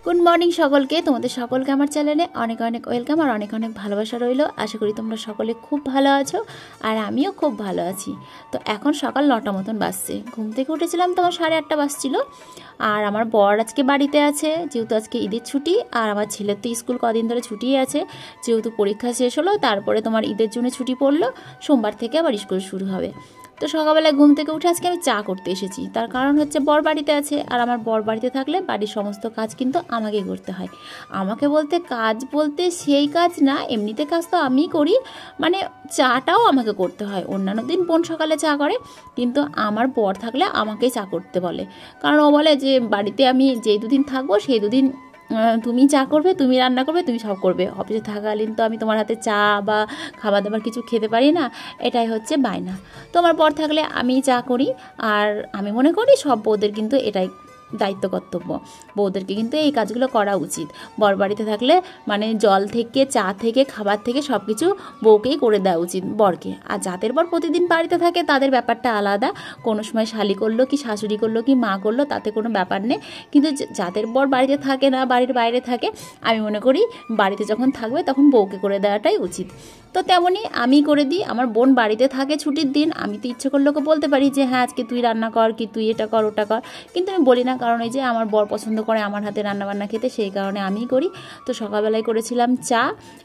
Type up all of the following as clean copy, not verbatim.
Good morning সকলকে, তোমাদের সকলকে আমার চ্যানেলে অনেক অনেক ওয়েলকাম আর অনেক অনেক ভালোবাসা রইল। আশা করি তোমরা সকলে খুব ভালো আছো আর আমিও খুব ভালো আছি। তো এখন সকাল 9টা মতন বাজছে। ঘুম থেকে উঠেছিলাম তখন 8:30 বাজছিল। আর আমার বর আজকে বাড়িতে আছে, যেহেতু আজকে ঈদের ছুটি। আর আমার ছেলের তো স্কুল কদিন ধরে ছুটি আছে, যেহেতু পরীক্ষা শেষ হলো, তারপরে তোমার ঈদের জন্য ছুটি পড়লো, সোমবার থেকে আবার স্কুল শুরু হবে। তো সকালবেলায় ঘুম থেকে উঠে আজকে আমি চা করতে এসেছি। তার কারণ হচ্ছে বর বাড়িতে আছে, আর আমার বর বাড়িতে থাকলে বাড়ির সমস্ত কাজ কিন্তু আমাকেই করতে হয়। আমাকে বলতে কাজ বলতে সেই কাজ না, এমনিতে কাজ তো আমিই করি, মানে চাটাও আমাকে করতে হয়। অন্যান্য দিন বোন সকালে চা করে, কিন্তু আমার বর থাকলে আমাকেই চা করতে বলে। কারণ ও বলে যে বাড়িতে আমি যেই দুদিন থাকবো সেই দুদিন তুমি চা করবে, তুমি রান্না করবে, তুমি সব করবে। অফিসে থাকাকালীন তো আমি তোমার হাতে চা বা খাবার দাবার কিছু খেতে পারি না, এটাই হচ্ছে বায়না। তো আমার পর থাকলে আমি চা করি। আর আমি মনে করি সব বউদের কিন্তু এটাই দায়িত্ব কর্তব্য, বউদেরকে কিন্তু এই কাজগুলো করা উচিত। বর বাড়িতে থাকলে মানে জল থেকে চা থেকে খাবার থেকে সব কিছু বউকেই করে দেওয়া উচিত বরকে। আর যাদের বর প্রতিদিন বাড়িতে থাকে তাদের ব্যাপারটা আলাদা, কোনো সময় শালি করলো কি শাশুড়ি করলো কি মা করলো তাতে কোনো ব্যাপার নেই। কিন্তু যাদের বর বাড়িতে থাকে না, বাড়ির বাইরে থাকে, আমি মনে করি বাড়িতে যখন থাকবে তখন বউকে করে দেওয়াটাই উচিত। তো তেমনই আমি করে দিই। আমার বোন বাড়িতে থাকে ছুটির দিন, আমি তো ইচ্ছে করলে ওকে বলতে পারি যে হ্যাঁ আজকে তুই রান্না কর, কি তুই এটা কর ওটা কর, কিন্তু আমি বলি না। কারণ এই যে আমার বর পছন্দ করে আমার হাতে রান্নাবান্না খেতে, সেই কারণে আমিই করি। তো সকালবেলায় করেছিলাম চা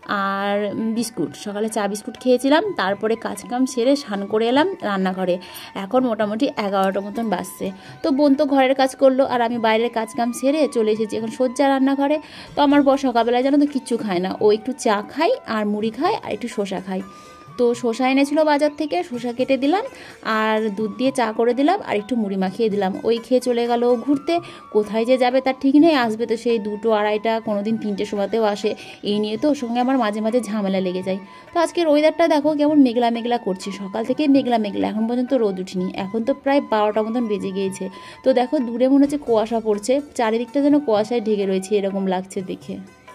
আর বিস্কুট, সকালে চা বিস্কুট খেয়েছিলাম। তারপরে কাজকাম সেরে স্নান করে এলাম রান্নাঘরে। এখন মোটামুটি 11টা মতন বাজছে। তো বোন তো ঘরের কাজ করলো আর আমি বাইরের কাজকাম সেরে চলে এসেছি এখন সজ্জা রান্নাঘরে। তো আমার বর সকালবেলায় জানো তো কিচ্ছু খায় না, ও একটু চা খায় আর মুড়ি খায় আর একটু শসা খায়। তো শসা এনেছিল বাজার থেকে, শসা কেটে দিলাম আর দুধ দিয়ে চা করে দিলাম আর একটু মুড়ি মাখিয়ে দিলাম। ওই খেয়ে চলে গেল ঘুরতে। কোথায় যে যাবে তার ঠিক নেই, আসবে তো সেই 2টো 2:30, কোনো দিন 3টের সময়তেও আসে। এই নিয়ে তো ওর সঙ্গে আমার মাঝে মাঝে ঝামেলা লেগে যায়। তো আজকের ওয়েদারটা দেখো কেমন মেঘলা মেঘলা করছে, সকাল থেকে মেঘলা মেঘলা, এখন পর্যন্ত রোদ উঠিনি। এখন তো প্রায় 12টা মতন বেজে গিয়েছে। তো দেখো দূরে মনে হচ্ছে কুয়াশা পড়ছে, চারিদিকটা যেন কুয়াশায় ঢেকে রয়েছে, এরকম লাগছে দেখে।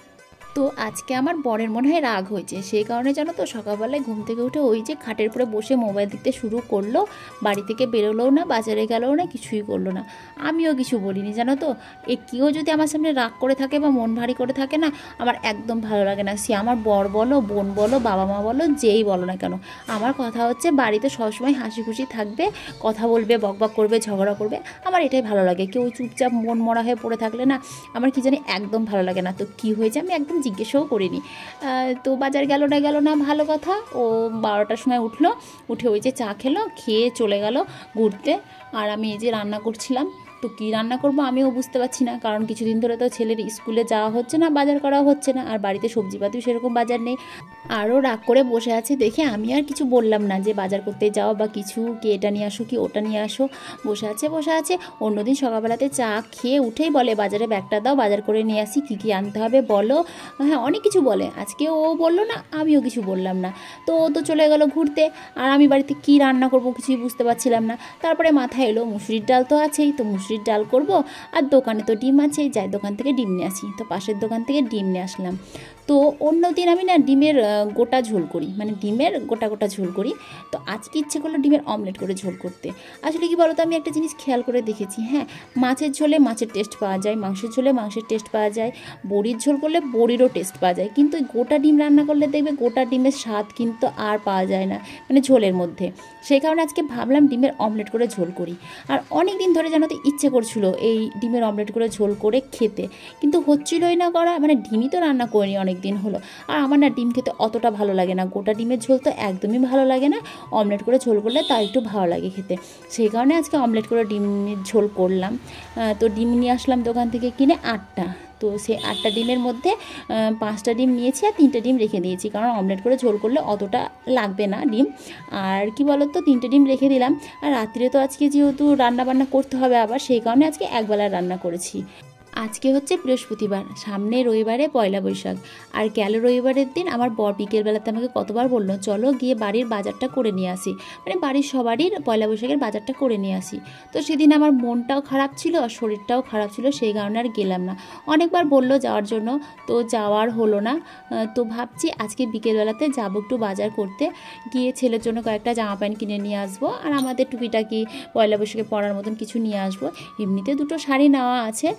তো আজকে আমার বরের মনে হয় রাগ হয়েছে, সেই কারণে জানো তো সকালবেলায় ঘুম থেকে উঠে ওই যে খাটের উপরে বসে মোবাইল দেখতে শুরু করলো। বাড়ি থেকে বেরোলোও না, বাজারে গেলেও না, কিছুই করলো না। আমিও কিছু বলিনি জানো তো। কেউ যদি আমার সামনে রাগ করে থাকে বা মন ভারী করে থাকে না, আমার একদম ভালো লাগে না। সে আমার বর বলো, বোন বলো, বাবা মা বলো, যেই বলো না কেন। আমার কথা হচ্ছে বাড়িতে সবসময় হাসি খুশি থাকবে, কথা বলবে, বকবক করবে, ঝগড়া করবে, আমার এটাই ভালো লাগে। কেউ চুপচাপ মন মরা হয়ে পড়ে থাকলে না আমার কি জানি একদম ভালো লাগে না। তো কী হয়েছে আমি একদম জিজ্ঞেসও করিনি। তো বাজার গেল না ভালো কথা। ও 12টার সময় উঠলো, উঠে ওই যে চা খেলো, খেয়ে চলে গেল ঘুরতে। আর আমি এই যে রান্না করছিলাম। তো কী রান্না করবো আমিও বুঝতে পারছি না, কারণ কিছুদিন ধরে তো ছেলের স্কুলে যাওয়া হচ্ছে না, বাজার করা হচ্ছে না, আর বাড়িতে সবজিপাতিও সেরকম বাজার নেই। আরও রাগ করে বসে আছে দেখে আমি আর কিছু বললাম না যে বাজার করতে যাও বা কিছু, কি এটা নিয়ে আসো কি ওটা নিয়ে আসো। বসে আছে। অন্যদিন সকালবেলাতে চা খেয়ে উঠেই বলে বাজারে ব্যাগটা দাও, বাজার করে নিয়ে আসি, কী কী আনতে হবে বলো। হ্যাঁ অনেক কিছু বলে। আজকে ও বললো না, আমিও কিছু বললাম না। তো ও তো চলে গেল ঘুরতে, আর আমি বাড়িতে কী রান্না করবো কিছুই বুঝতে পারছিলাম না। তারপরে মাথায় এলো মুসুরির ডাল তো আছেই, তো মুসুরির ডাল করব। আর দোকানে তো ডিম আছেই, যাই দোকান থেকে ডিম নিয়ে আসি। তো পাশের দোকান থেকে ডিম নিয়ে আসলাম। তো অন্য দিন আমি না ডিমের গোটা ঝোল করি, মানে ডিমের গোটা গোটা ঝোল করি। তো আজকে ইচ্ছে করলো ডিমের অমলেট করে ঝোল করতে। আসলে কি বলো তো, আমি একটা জিনিস খেয়াল করে দেখেছি, হ্যাঁ মাছের ঝোলে মাছের টেস্ট পাওয়া যায়, মাংসের ঝোলে মাংসের টেস্ট পাওয়া যায়, বড়ির ঝোল করলে বড়িরও টেস্ট পাওয়া যায়, কিন্তু গোটা ডিম রান্না করলে দেখবে গোটা ডিমের স্বাদ কিন্তু আর পাওয়া যায় না, মানে ঝোলের মধ্যে। সেই কারণে আজকে ভাবলাম ডিমের অমলেট করে ঝোল করি। আর অনেক দিন ধরে জানো তো ইচ্ছে করছিল এই ডিমের অমলেট করে ঝোল করে খেতে, কিন্তু হচ্ছিলই না করা। মানে ডিমই তো রান্না করিনি অনেক দিন হলো। আর আমার না ডিম খেতে অতটা ভালো লাগে না, গোটা ডিমের ঝোল তো একদমই ভালো লাগে না, অমলেট করে ঝোল করলে তাও একটু ভালো লাগে খেতে। সেই কারণে আজকে অমলেট করে ডিমের ঝোল করলাম। তো ডিম নিয়ে আসলাম দোকান থেকে কিনে 8টা। তো সেই 8টা ডিমের মধ্যে 5টা ডিম নিয়েছি আর 3টে ডিম রেখে দিয়েছি, কারণ অমলেট করে ঝোল করলে অতটা লাগবে না ডিম। আর কি বলো তো, 3টে ডিম রেখে দিলাম। আর রাত্রে তো আজকে যেহেতু রান্নাবান্না করতে হবে আবার, সেই কারণে আজকে একবেলা রান্না করেছি। আজকে হচ্ছে বৃহস্পতিবার, সামনে রবিবারে পয়লা বৈশাখ। আর গেল রবিবারের দিন আমার বর বিকেলবেলাতে আমাকে কতবার বললো চলো গিয়ে বাড়ির বাজারটা করে নিয়ে আসি, মানে বাড়ির সবারই পয়লা বৈশাখের বাজারটা করে নিয়ে আসি। তো সেদিন আমার মনটাও খারাপ ছিল আর শরীরটাও খারাপ ছিল, সেই কারণে আর গেলাম না। অনেকবার বললো যাওয়ার জন্য, তো যাওয়ার হলো না। তো ভাবছি আজকে বিকেলবেলাতে যাবো একটু বাজার করতে, গিয়ে ছেলের জন্য কয়েকটা জামা প্যান্ট কিনে নিয়ে আসবো, আর আমাদের টুকিটাকি পয়লা বৈশাখে পরার মতন কিছু নিয়ে আসবো। এমনিতে 2টো শাড়ি নেওয়া আছে, আর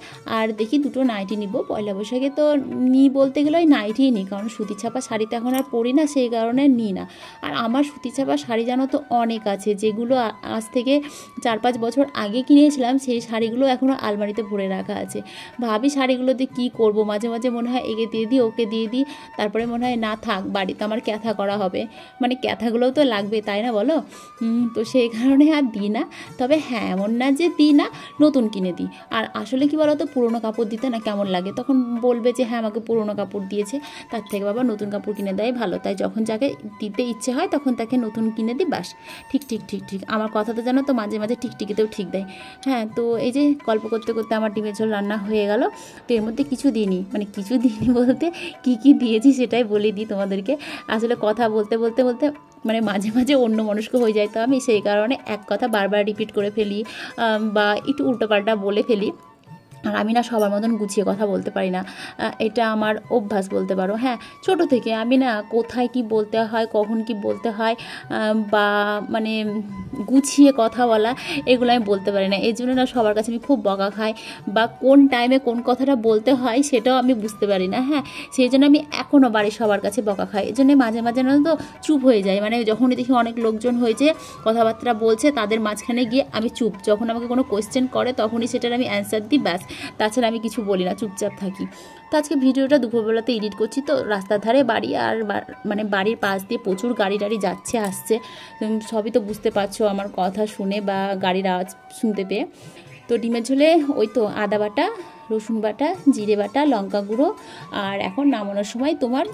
আর দেখি দুটো নাইটি নিব পয়লা বৈশাখে। তো নিই বলতে গেলে ওই নাইটিই নিই, কারণ সুতি ছাপা শাড়ি তো এখন আর পরি না, সেই কারণে নিই না। আর আমার সুতি ছাপা শাড়ি জানো তো অনেক আছে, যেগুলো আজ থেকে 4-5 বছর আগে কিনেছিলাম, সেই শাড়িগুলো এখনও আলমারিতে ভরে রাখা আছে। ভাবি শাড়িগুলোতে কি করব, মাঝে মাঝে মনে হয় একে দিয়ে দিই ওকে দিয়ে দিই, তারপরে মনে হয় না থাক, বাড়িতে আমার ক্যাথা করা হবে, মানে ক্যাথাগুলোও তো লাগবে তাই না বলো। তো সেই কারণে আর দিই না। তবে হ্যাঁ, এমন না যে দিই না, নতুন কিনে দিই। আর আসলে কি বলো তো, পুরোনো কাপড় দিতে না কেমন লাগে, তখন বলবে যে হ্যাঁ আমাকে পুরোনো কাপড় দিয়েছে, তার থেকে বাবা নতুন কাপড় কিনে দেয় ভালো। তাই যখন যাকে দিতে ইচ্ছে হয় তখন তাকে নতুন কিনে দিই, বাস। ঠিক ঠিক ঠিক ঠিক আমার কথা তো জানো তো, মাঝে মাঝে টিকটিকিতেও ঠিক দেয়। হ্যাঁ, তো এই যে গল্প করতে করতে আমার ডিমের ঝোল রান্না হয়ে গেল। তো এর মধ্যে কিছু দিইনি, মানে কিছু দিইনি বলতে কি দিয়েছি সেটাই বলে দিই তোমাদেরকে। আসলে কথা বলতে বলতে বলতে মানে মাঝে মাঝে অন্য মনস্ক হয়ে যায়, তো আমি সেই কারণে এক কথা বারবার রিপিট করে ফেলি বা একটু উল্টোপাল্টা বলে ফেলি। আর আমি না সবার মতন গুছিয়ে কথা বলতে পারি না, এটা আমার অভ্যাস বলতে পারো। হ্যাঁ, ছোটো থেকে আমি না কোথায় কি বলতে হয়, কখন কি বলতে হয়, বা মানে গুছিয়ে কথা বলা, এগুলো আমি বলতে পারি না। এই জন্য না সবার কাছে আমি খুব বকা খাই, বা কোন টাইমে কোন কথাটা বলতে হয় সেটাও আমি বুঝতে পারি না। হ্যাঁ, সেই জন্য আমি এখনও বাড়ির সবার কাছে বকা খাই। এই জন্য মাঝে মাঝে না তো চুপ হয়ে যায়, মানে যখনই দেখি অনেক লোকজন হয়েছে কথাবার্তা বলছে তাদের মাঝখানে গিয়ে আমি চুপ। যখন আমাকে কোনো কোয়েশ্চেন করে তখনই সেটার আমি অ্যান্সার দিই, ব্যাস। তাছাড়া আমি কিছু বলি না, চুপচাপ থাকি। তো আজকে ভিডিওটা দুপুরবেলাতে এডিট করছি, তো রাস্তার ধারে বাড়ি, আর মানে বাড়ির পাশ দিয়ে প্রচুর গাড়ি টাড়ি যাচ্ছে আসছে, সবই তো বুঝতে পারছো আমার কথা শুনে বা গাড়ির আওয়াজ শুনতে পেয়ে। তো ডিমের ঝোলে ওই তো আদা বাটা, রসুন বাটা, জিরে বাটা, লঙ্কা গুঁড়ো, আর এখন নামানোর সময় তোমার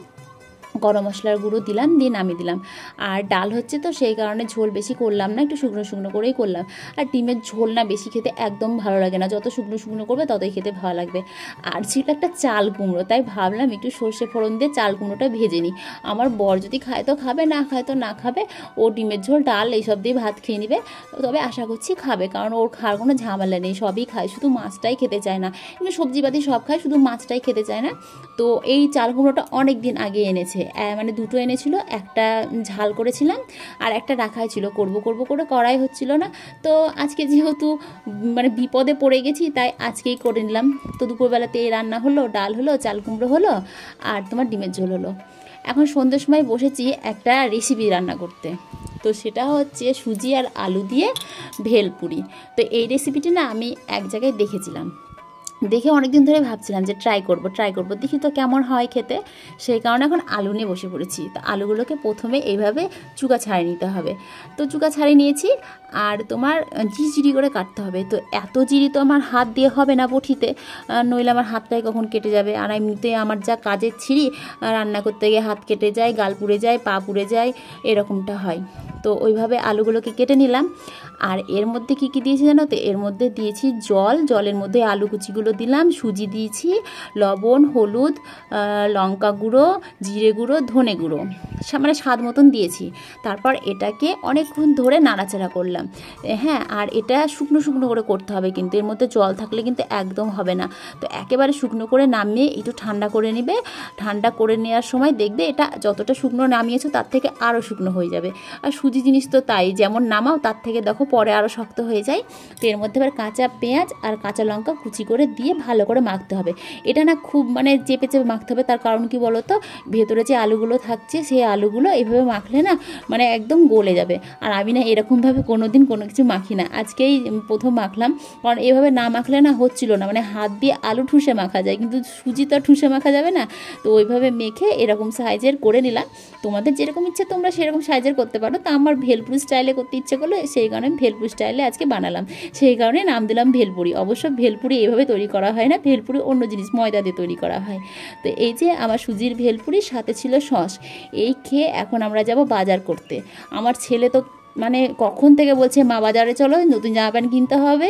গরম মশলার গুঁড়ো দিলাম, দিয়ে নামিয়ে দিলাম। আর ডাল হচ্ছে তো সেই কারণে ঝোল বেশি করলাম না, একটু শুকনো শুকনো করেই করলাম। আর ডিমের ঝোল না বেশি খেতে একদম ভালো লাগে না, যত শুকনো শুকনো করবে ততই খেতে ভালো লাগবে। আর ছিল একটা চাল কুমড়ো, তাই ভাবলাম একটু সর্ষে ফোড়ন দিয়ে চাল কুমড়োটা ভেজে নিই। আমার বর যদি খায় তো খাবে, না খায় তো না খাবে, ও ডিমের ঝোল ডাল এইসব দিয়ে ভাত খেয়ে নেবে। তবে আশা করছি খাবে, কারণ ওর খাওয়ার কোনো ঝামেলা নেই, সবই খায়, শুধু মাছটাই খেতে চায় না। কিন্তু সবজিপাতি সব খায়, শুধু মাছটাই খেতে চায় না। তো এই চাল কুমড়োটা অনেক দিন আগে এনেছে, মানে দুটো এনেছিল, একটা ঝাল করেছিলাম আর একটা রাখাই ছিল, করব করে করাই হচ্ছিল না। তো আজকে যেহেতু মানে বিপদে পড়ে গেছি, তাই আজকেই করে নিলাম। তো দুপুরবেলাতে এই রান্না হলো, ডাল হলো, চাল কুমড়ো হলো, আর তোমার ডিমের ঝোল হলো। এখন সন্ধ্যের সময় বসেছি একটা রেসিপি রান্না করতে, তো সেটা হচ্ছে সুজি আর আলু দিয়ে ভেলপুরি। তো এই রেসিপিটি না আমি এক জায়গায় দেখেছিলাম, দেখে অনেকদিন ধরে ভাবছিলাম যে ট্রাই করব, দেখি তো কেমন হয় খেতে। সেই কারণে এখন আলু নিয়ে বসে পড়েছি। তো আলুগুলোকে প্রথমে এইভাবে চুকা ছাড়িয়ে নিতে হবে। তো চুকা ছাড়িয়ে নিয়েছি, আর তোমার জিরি করে কাটতে হবে। তো এত জিরি তো আমার হাত দিয়ে হবে না বটিতে, নইলে আমার হাতটাই কখন কেটে যাবে। আর এমনিতে আমার যা কাজের ছিঁড়ি, রান্না করতে গিয়ে হাত কেটে যায়, গাল পুড়ে যায়, পা পুড়ে যায়, এরকমটা হয়। তো ওইভাবে আলুগুলোকে কেটে নিলাম। আর এর মধ্যে কী কী দিয়েছি জানো তো, এর মধ্যে দিয়েছি জলের মধ্যে আলু কুচিগুলো দিলাম, সুজি দিয়েছি, লবণ, হলুদ, লঙ্কা গুঁড়ো, জিরে গুঁড়ো, ধনে গুঁড়ো, মানে স্বাদ মতন দিয়েছি। তারপর এটাকে অনেকক্ষণ ধরে নাড়াচাড়া করলাম। হ্যাঁ, আর এটা শুকনো শুকনো করে করতে হবে, কিন্তু এর মধ্যে জল থাকলে কিন্তু একদম হবে না। তো একেবারে শুকনো করে নামিয়ে একটু ঠান্ডা করে নেবে। ঠান্ডা করে নেওয়ার সময় দেখবে এটা যতটা শুকনো নামিয়েছো তার থেকে আরও শুকনো হয়ে যাবে। আর সুজি জিনিস তো তাই, যেমন নামাও তার থেকে দেখো পরে আরও শক্ত হয়ে যায়। তো এর মধ্যে এবার কাঁচা পেঁয়াজ আর কাঁচা লঙ্কা কুচি করে দিয়ে ভালো করে মাখতে হবে। এটা না খুব মানে চেপে চেপে মাখতে হবে, তার কারণ কি বলো তো, ভেতরে যে আলুগুলো থাকছে সেই আলুগুলো এইভাবে মাখলে না মানে একদম গলে যাবে। আর আমি না এরকমভাবে কোনো দিন কোনো কিছু মাখি না, আজকেই প্রথম মাখলাম। কারণ এভাবে না মাখলে না হচ্ছিল না, মানে হাত দিয়ে আলু ঠুসে মাখা যায়, কিন্তু সুজি তো ঠুসে মাখা যাবে না। তো ওইভাবে মেখে এরকম সাইজের করে নিলাম। তোমাদের যেরকম ইচ্ছে তোমরা সেরকম সাইজের করতে পারো। তো আমার ভেলপুরি স্টাইলে করতে ইচ্ছে করলো, সেই কারণে আমি ভেলপুরি স্টাইলে আজকে বানালাম, সেই কারণে নাম দিলাম ভেলপুরি। অবশ্য ভেলপুরি এইভাবে তৈরি করা হয় না, ভেলপুরি অন্য জিনিস ময়দা দিয়ে তৈরি করা হয়। তো এই যে আমার সুজির ভেলপুরির সাথে ছিল সস। এই খেয়ে এখন আমরা যাব বাজার করতে। আমার ছেলে তো মানে কখন থেকে বলছে মা বাজারে চলো, নতুন জামা প্যান্ট কিনতে হবে।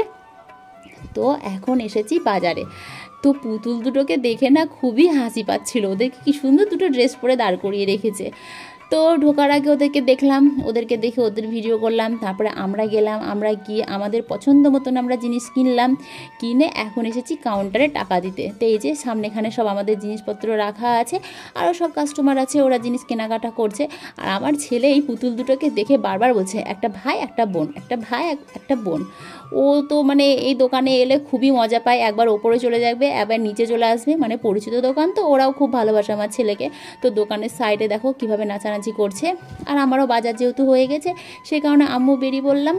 তো এখন এসেছি বাজারে। তো পুতুল দুটোকে দেখে না খুবই হাসি পাচ্ছিল, ওদেরকে কি সুন্দর দুটো ড্রেস পরে দাঁড় করিয়ে রেখেছে। তো ঢোকার আগে ওদেরকে দেখলাম, ওদেরকে দেখে ওদের ভিডিও করলাম, তারপরে আমরা গেলাম, আমরা গিয়ে আমাদের পছন্দ মতন আমরা জিনিস কিনলাম, কিনে এখন এসেছি কাউন্টারে টাকা দিতে। তো এই যে সামনেখানে সব আমাদের জিনিসপত্র রাখা আছে, আরও সব কাস্টমার আছে, ওরা জিনিস কেনাকাটা করছে। আর আমার ছেলে এই পুতুল দুটোকে দেখে বারবার বলছে একটা ভাই একটা বোন, একটা ভাই একটা বোন। ও তো মানে এই দোকানে এলে খুবই মজা পায়, একবার ওপরে চলে যাবে, একবার নিচে চলে আসবে, মানে পরিচিত দোকান তো ওরাও খুব ভালোবাসে আমার ছেলেকে। তো দোকানের সাইডে দেখো কিভাবে নাচানাচি করছে, আর আমারও বাজার যেহেতু হয়ে গেছে সেই কারণে আম্মু বেরিয়ে বললাম।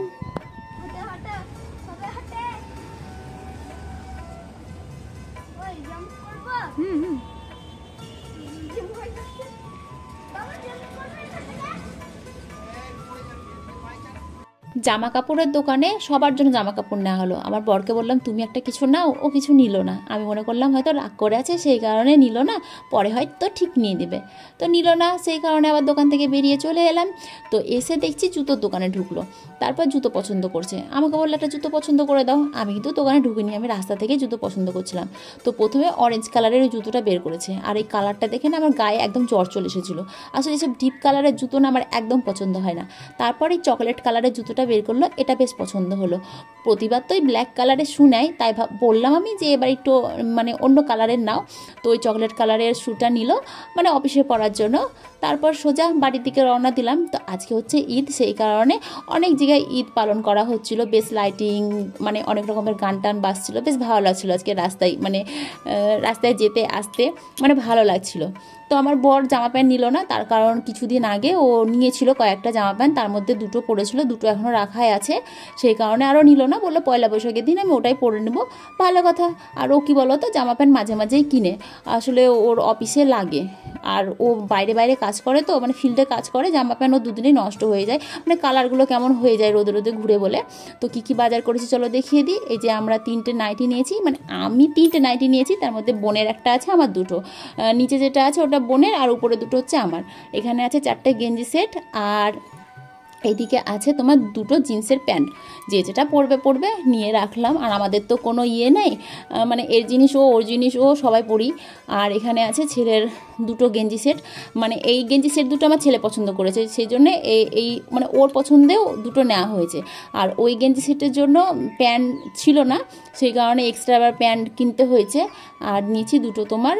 জামা কাপড়ের দোকানে সবার জন্য জামা কাপড় নেওয়া হলো। আমার বরকে বললাম তুমি একটা কিছু নাও, ও কিছু নিল না। আমি মনে করলাম হয়তো রাগ করে আছে সেই কারণে নিল না, পরে হয়তো ঠিক নিয়ে দেবে। তো নিল না, সেই কারণে আবার দোকান থেকে বেরিয়ে চলে এলাম। তো এসে দেখছি জুতোর দোকানে ঢুকলো, তারপর জুতো পছন্দ করছে, আমাকে বললো একটা জুতো পছন্দ করে দাও। আমি কিন্তু দোকানে ঢুকিনি, আমি রাস্তা থেকে জুতো পছন্দ করছিলাম। তো প্রথমে অরেঞ্জ কালারের ওই জুতোটা বের করেছে, আর এই কালারটা দেখে না আমার গায়ে একদম জ্বর চলে এসেছিলো। আসলে এসব ডিপ কালারের জুতো না আমার একদম পছন্দ হয় না। তারপর এই চকলেট কালারের জুতোটা বের করলো, এটা বেশ পছন্দ হলো। প্রতিবার তো ওই ব্ল্যাক কালারের শু নেয়, তাই বললাম আমি যে এবার একটু মানে অন্য কালারের নাও। তো ওই চকলেট কালারের শুটা নিল, মানে অফিসে পরার জন্য। তারপর সোজা বাড়ির দিকে রওনা দিলাম। তো আজকে হচ্ছে ঈদ, সেই কারণে অনেক জায়গায় ঈদ পালন করা হচ্ছিল, বেশ লাইটিং, মানে অনেক রকমের গান টান বাজছিল, বেশ ভালো লাগছিলো আজকে রাস্তায়, মানে রাস্তায় যেতে আসতে মানে ভালো লাগছিল। তো আমার বর জামা প্যান্ট নিল না, তার কারণ কিছুদিন আগে ও নিয়েছিল কয়েকটা জামা প্যান্ট, তার মধ্যে দুটো পরেছিল, দুটো এখনও রাখাই আছে, সেই কারণে আরও নিল না। বললো পয়লা বৈশাখের দিন আমি ওটাই পরে নেবো। ভালো কথা। আর ও কী বলো তো, জামা প্যান্ট মাঝে মাঝেই কিনে, আসলে ওর অফিসে লাগে, আর ও বাইরে বাইরে কাজ করে, তো মানে ফিল্ডে কাজ করে, জামা প্যান্ট ও দুদিনেই নষ্ট হয়ে যায়, মানে কালারগুলো কেমন হয়ে যায় রোদে রোদে ঘুরে বলে। তো কী কী বাজার করেছি চলো দেখিয়ে দিই। এই যে আমরা 3টে নাইটি নিয়েছি, মানে আমি 3টে নাইটি নিয়েছি, তার মধ্যে বোনের একটা আছে, আমার দুটো, নিচে যেটা আছে ওটা বোনের, আর উপরে দুটো হচ্ছে আমার। এখানে আছে 4টে গেঞ্জি সেট, আর এইদিকে আছে তোমার দুটো জিন্সের প্যান্ট, যে যেটা পরবে নিয়ে রাখলাম। আর আমাদের তো কোনো ইয়ে নেই, মানে এর জিনিস ও, ওর জিনিস ও, সবাই পরি। আর এখানে আছে ছেলের দুটো গেঞ্জি সেট, মানে এই গেঞ্জি সেট দুটো আমার ছেলে পছন্দ করেছে, সেই জন্য এই মানে ওর পছন্দেও দুটো নেওয়া হয়েছে। আর ওই গেঞ্জি সেটের জন্য প্যান্ট ছিল না, সেই কারণে এক্সট্রা আবার প্যান্ট কিনতে হয়েছে। আর নিচে দুটো তোমার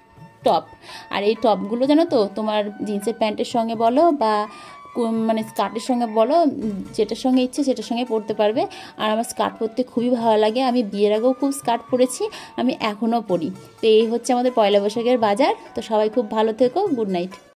টপ, আর এই টপগুলো জানো তো তোমার জিন্সের প্যান্টের সঙ্গে বলো বা মানে স্কার্টের সঙ্গে বলো, যেটার সঙ্গে ইচ্ছে সেটার সঙ্গে পরতে পারবে। আর আমার স্কার্ট পরতে খুবই ভালো লাগে, আমি বিয়ের আগেও খুব স্কার্ট পরেছি, আমি এখনও পরি। তো এই হচ্ছে আমাদের পয়লা বৈশাখের বাজার। তো সবাই খুব ভালো থেকো, গুড নাইট।